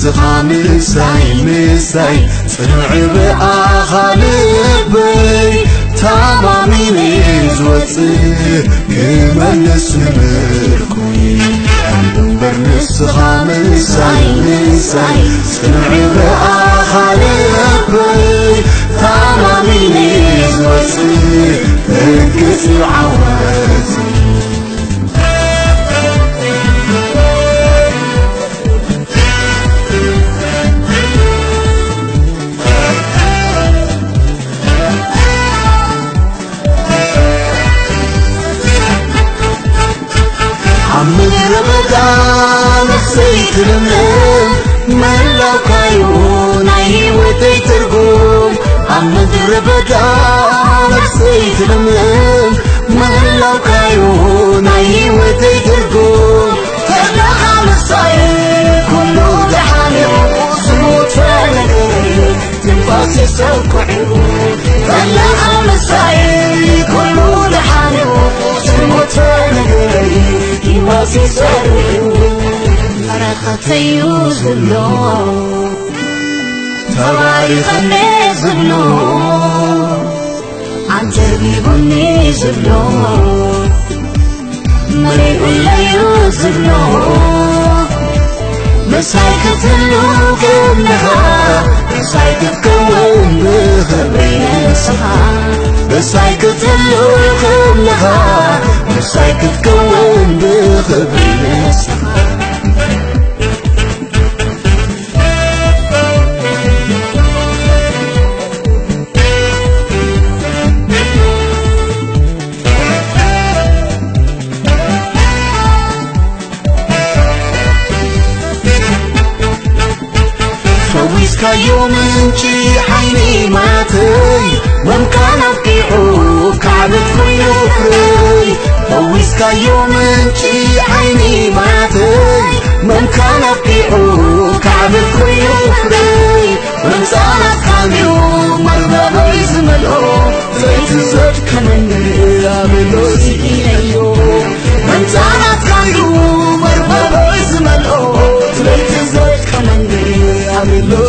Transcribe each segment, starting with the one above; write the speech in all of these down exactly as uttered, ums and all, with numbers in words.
مساي مساي صنعي بأخالبي تماميني زوتي كمان نسمركوي عندهم برنسخة مساي مساي صنعي بأخالبي تماميني زوتي كنكسي عواتي عمد ربدا نفسي تلملم ملو كايون عيوتي ترقوم عمد ربدا نفسي تلملم ملو كايون عيوتي ترقوم تبلا خمس صاير كله لحالي وصموت فالقري تنفاسي سوق عيون تبلا خمس صاير كله لحالي وصموت فالقري تنفاسي سوق عيون مرختي وزلو تواريخ النزلو عن جربيبني زلو مريء لا يزلو مسايك تلو كنها مسايك تكون بخبين الصحاب مسايك تلو كنها مسايك تكون بخبين الصحاب كيوم انتي حيني ماتي ممكن ابكيعو كعبت كل فري فويس كيوم انتي حيني ماتي ممكن ابكيعو كعبت كل فري ومسانة كاميو مربابا يزملو زيت الزوج كمني عملو سيئينيو ومسانة كاميو مربابا يزملو زيت الزوج كمني عملو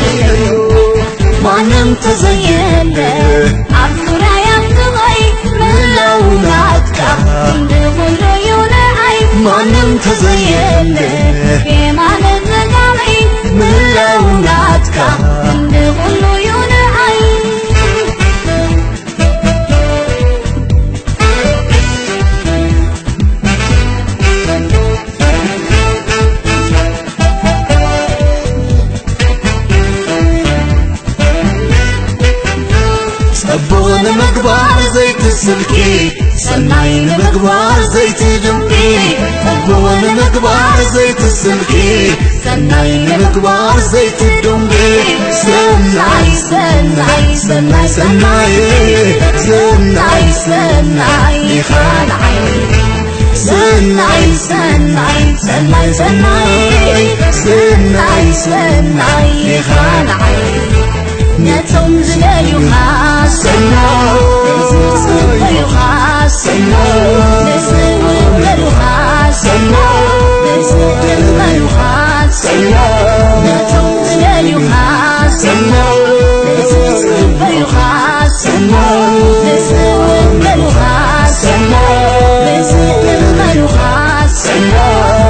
مانم تزين عبدنا يمتغي من لوناتك عندهم ريون عين مانم تزين كمان الزقامي من لوناتك عندهم ريون عين أبونا مقبار زيت السلكي صنعين مقبار زيت دمكي أبونا مقبار زيت السلكي صنعين مقبار زيت الدمكي صنعي صنعي صنعي صنعي صنعي صنعي خانعي صنعي صنعي صنعي صنعي صنعي صنعي خانعي نتم زلالي وخاصنا نسوي وخاصنا نسوي وخاصنا نسوي وخاصنا نتم زلالي وخاصنا نسوي وخاصنا نسوي وخاصنا نسوي وخاصنا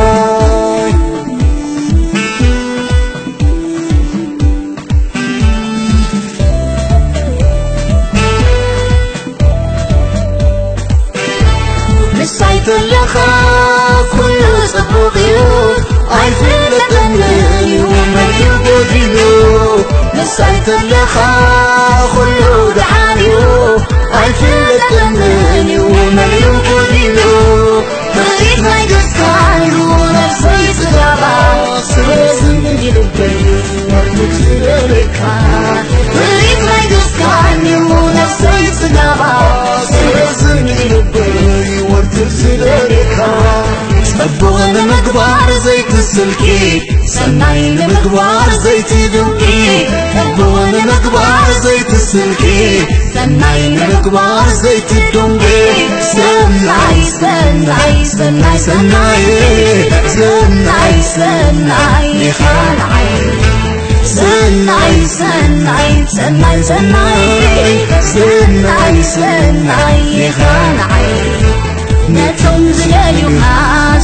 تلخا كل صفوقيو عايزين لتنمي ومريو بوديو نساي تلخا كل دعانيو عايزين لتنمي ومريو بوديو مريد ما يدسكايو نفسي سجابا سرسن نجيل الكريو مرموك سيريكا مريد ما يدسكايو نفسي سجابا سرسن نجيل الكريو أبونا مقبار زيت تلكي سناي لمقبار زيت دمكي أبوان مقبار زيت السلكي سناي لمقبار زيت الدمكي سناي سناي سناي سناي سناي سناي خانعي سناي سناي سناي سناي سناي سناي خانعي نتم زلاليها